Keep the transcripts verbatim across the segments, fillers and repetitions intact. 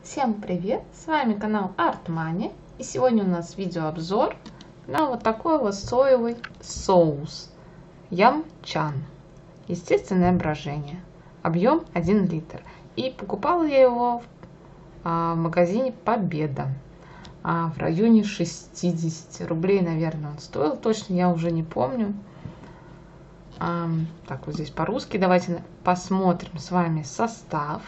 Всем привет! С вами канал Art-Money, и сегодня у нас видеообзор на вот такой вот соевый соус Ям-чан. Естественное брожение. Объем один литр. И покупала я его в, а, в магазине Победа. А, в районе шестидесяти рублей, наверное, он стоил. Точно я уже не помню. А, так, вот здесь по-русски. Давайте посмотрим с вами состав.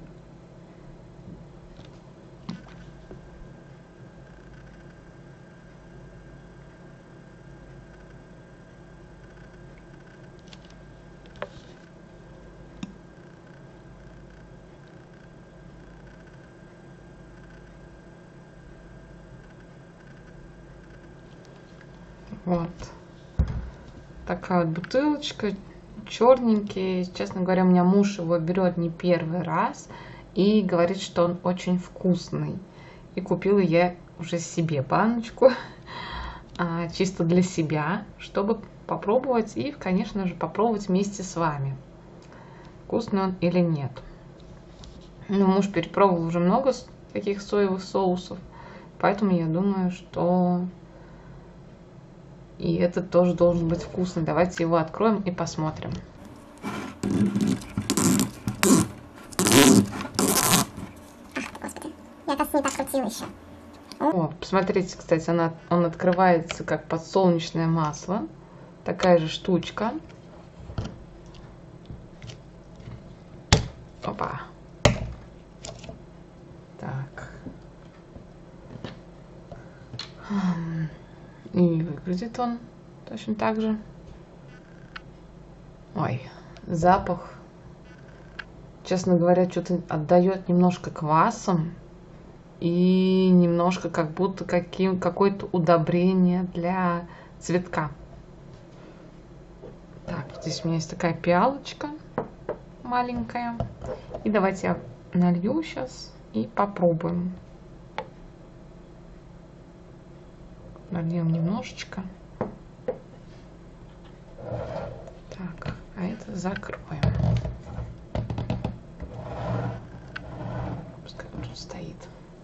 Вот такая вот бутылочка, черненький. Честно говоря, у меня муж его берет не первый раз и говорит, что он очень вкусный. И купила я уже себе баночку, чисто для себя, чтобы попробовать и, конечно же, попробовать вместе с вами, вкусный он или нет. Ну, муж перепробовал уже много таких соевых соусов, поэтому я думаю, что и этот тоже должен быть вкусный. Давайте его откроем и посмотрим. Господи, я, кажется, не так крутила еще. О, посмотрите, кстати, она, он открывается как подсолнечное масло. Такая же штучка. Опа. Так. И выглядит он точно так же. Ой, запах, честно говоря, что-то отдает немножко квасом и немножко как будто каким какое-то удобрение для цветка. Так, здесь у меня есть такая пиалочка маленькая. И давайте я налью сейчас и попробуем. Нальем немножечко. Так, а это закроем. Пускай он тут стоит.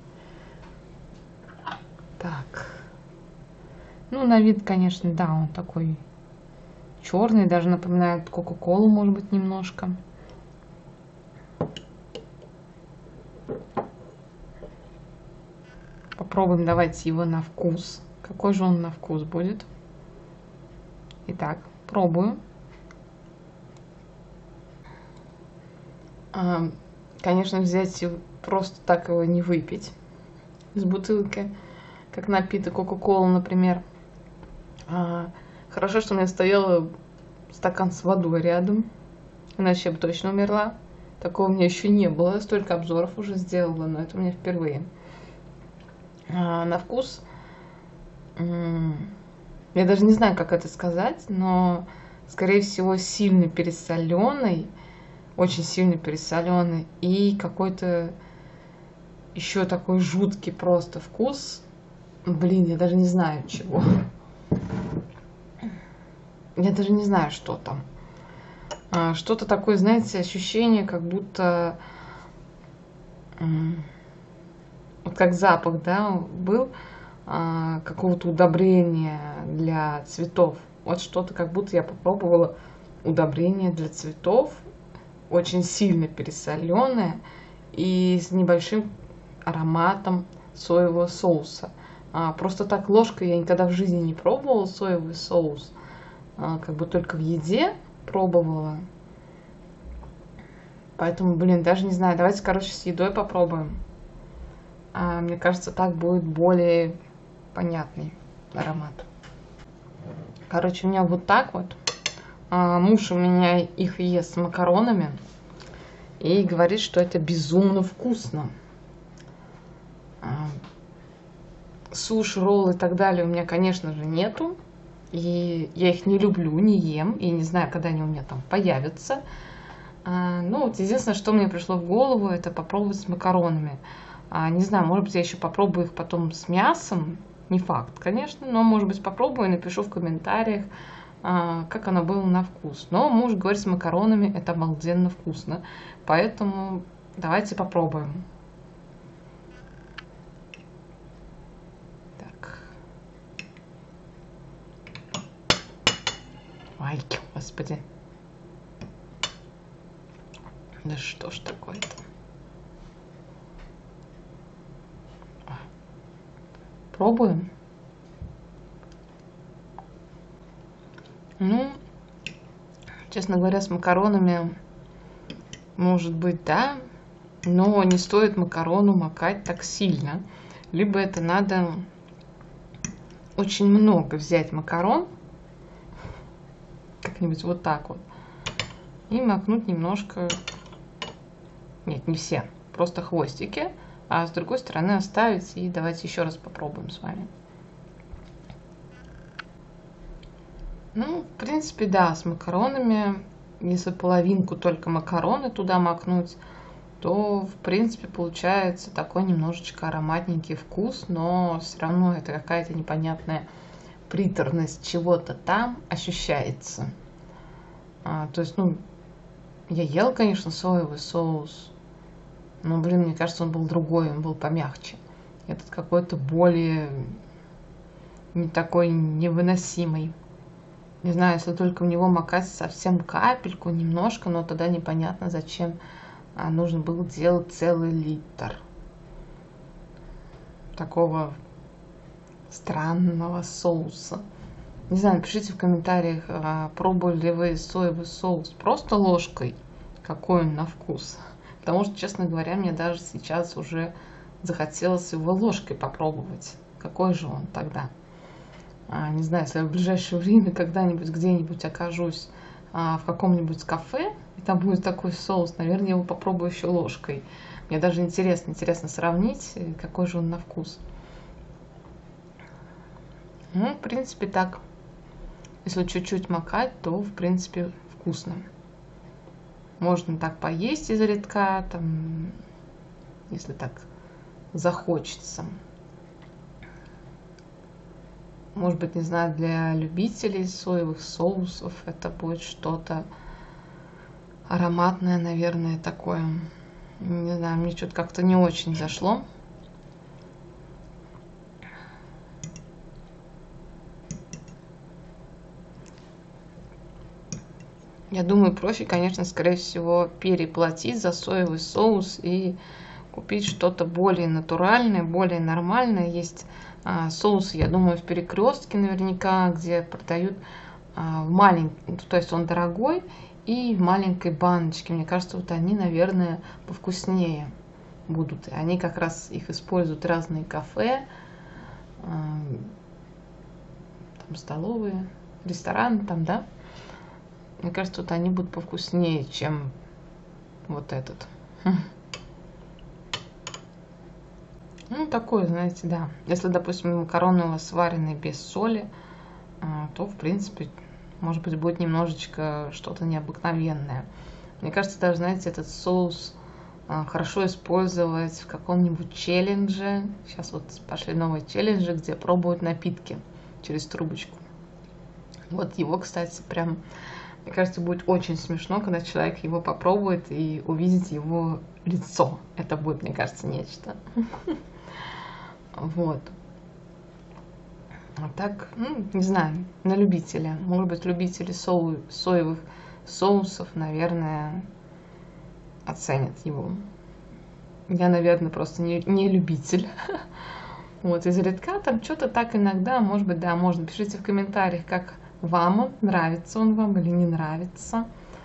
Так. Ну, на вид, конечно, да, он такой черный, даже напоминает кока-колу, может быть, немножко. Попробуем, давайте его на вкус. Какой же он на вкус будет? Итак, пробую. А, конечно, взять его, просто так его не выпить из бутылки, как напиток кока-колы, например. А, хорошо, что у меня стоял стакан с водой рядом, иначе я бы точно умерла. Такого у меня еще не было. Столько обзоров уже сделала, но это у меня впервые. А, на вкус... Я даже не знаю, как это сказать, но, скорее всего, сильно пересоленый, очень сильно пересоленый, и какой-то еще такой жуткий просто вкус. Блин, я даже не знаю чего. Я даже не знаю, что там. Что-то такое, знаете, ощущение, как будто... Вот как запах, да, был... какого-то удобрения для цветов. Вот что-то, как будто я попробовала удобрение для цветов, очень сильно пересоленное и с небольшим ароматом соевого соуса. А, просто так ложкой я никогда в жизни не пробовала соевый соус, а, как бы только в еде пробовала. Поэтому, блин, даже не знаю. Давайте, короче, с едой попробуем. А, мне кажется, так будет более понятный аромат. Короче, у меня вот так вот. А, муж у меня их ест с макаронами и говорит, что это безумно вкусно. А, суши, роллы и так далее у меня, конечно же, нету. И я их не люблю, не ем. И не знаю, когда они у меня там появятся. А, ну, вот единственное, что мне пришло в голову, это попробовать с макаронами. А, не знаю, может быть, я еще попробую их потом с мясом. Не факт, конечно, но, может быть, попробую и напишу в комментариях, а, как оно было на вкус. Но муж говорит, с макаронами это обалденно вкусно. Поэтому давайте попробуем. Господи. Да что ж такое-то? Пробуем. Ну, честно говоря, с макаронами, может быть, да, но не стоит макарону макать так сильно. Либо это надо очень много взять макарон, как-нибудь вот так вот, и макнуть немножко, нет, не все, просто хвостики, а с другой стороны оставить, и давайте еще раз попробуем с вами. Ну, в принципе, да, с макаронами, если половинку только макароны туда макнуть, то, в принципе, получается такой немножечко ароматненький вкус, но все равно это какая-то непонятная приторность чего-то там ощущается. А, то есть, ну, я ел, конечно, соевый соус, но, блин, мне кажется, он был другой, он был помягче. Этот какой-то более не такой невыносимый. Не знаю, если только в него макать совсем капельку, немножко, но тогда непонятно, зачем а, нужно было делать целый литр такого странного соуса. Не знаю, напишите в комментариях, а, пробовали ли вы соевый соус просто ложкой, какой он на вкус. Потому что, честно говоря, мне даже сейчас уже захотелось его ложкой попробовать. Какой же он тогда? А, не знаю, если я в ближайшее время когда-нибудь где-нибудь окажусь а, в каком-нибудь кафе, и там будет такой соус, наверное, я его попробую еще ложкой. Мне даже интересно, интересно сравнить, какой же он на вкус. Ну, в принципе, так. Если чуть-чуть макать, то, в принципе, вкусно. Можно так поесть изредка, там, если так захочется. Может быть, не знаю, для любителей соевых соусов это будет что-то ароматное, наверное, такое. Не знаю, мне что-то как-то не очень зашло. Я думаю, проще, конечно, скорее всего, переплатить за соевый соус и купить что-то более натуральное, более нормальное. Есть а, соусы, я думаю, в Перекрестке наверняка, где продают а, в маленьком, то есть он дорогой и в маленькой баночке. Мне кажется, вот они, наверное, повкуснее будут. И они как раз их используют разные кафе, а, там столовые, рестораны там, да. Мне кажется, вот они будут повкуснее, чем вот этот. Ну, такой, знаете, да. Если, допустим, макароны у вас сварены без соли, то, в принципе, может быть, будет немножечко что-то необыкновенное. Мне кажется, даже, знаете, этот соус хорошо использовать в каком-нибудь челлендже. Сейчас вот пошли новые челленджи, где пробуют напитки через трубочку. Вот его, кстати, прям... Мне кажется, будет очень смешно, когда человек его попробует и увидит его лицо. Это будет, мне кажется, нечто. Вот. А так, ну, не знаю, на любителя. Может быть, любители соу соевых соусов, наверное, оценят его. Я, наверное, просто не, не любитель. Вот, изредка там что-то так иногда, может быть, да, можно. Пишите в комментариях, как вам он, нравится он вам или не нравится.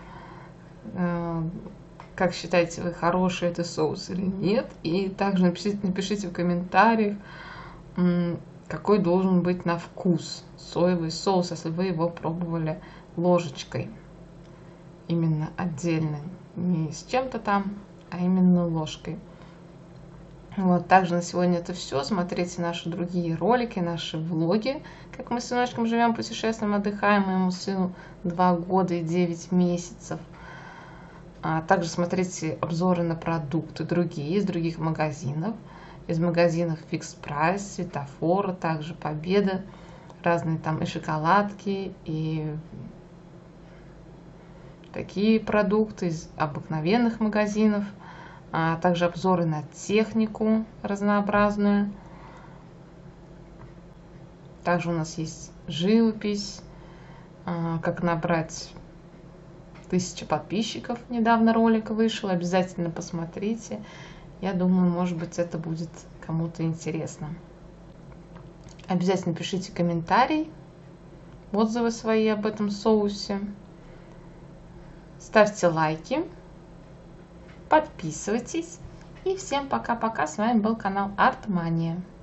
Как считаете вы, хороший это соус или нет. И также напишите, напишите в комментариях, какой должен быть на вкус соевый соус, если вы его пробовали ложечкой. Именно отдельно. Не с чем-то там, а именно ложкой. Вот, также на сегодня это все. Смотрите наши другие ролики, наши влоги, как мы с сыночком живем, путешествуем, отдыхаем. Моему сыну два года и девять месяцев. А также смотрите обзоры на продукты другие, из других магазинов. Из магазинов Fix Price, Светофора, также Победа. Разные там и шоколадки, и такие продукты из обыкновенных магазинов. А также обзоры на технику разнообразную. Также у нас есть живопись, как набрать тысяча подписчиков. Недавно ролик вышел. Обязательно посмотрите. Я думаю, может быть, это будет кому-то интересно. Обязательно пишите комментарий, отзывы свои об этом соусе. Ставьте лайки. Подписывайтесь. И всем пока-пока. С вами был канал Артмания.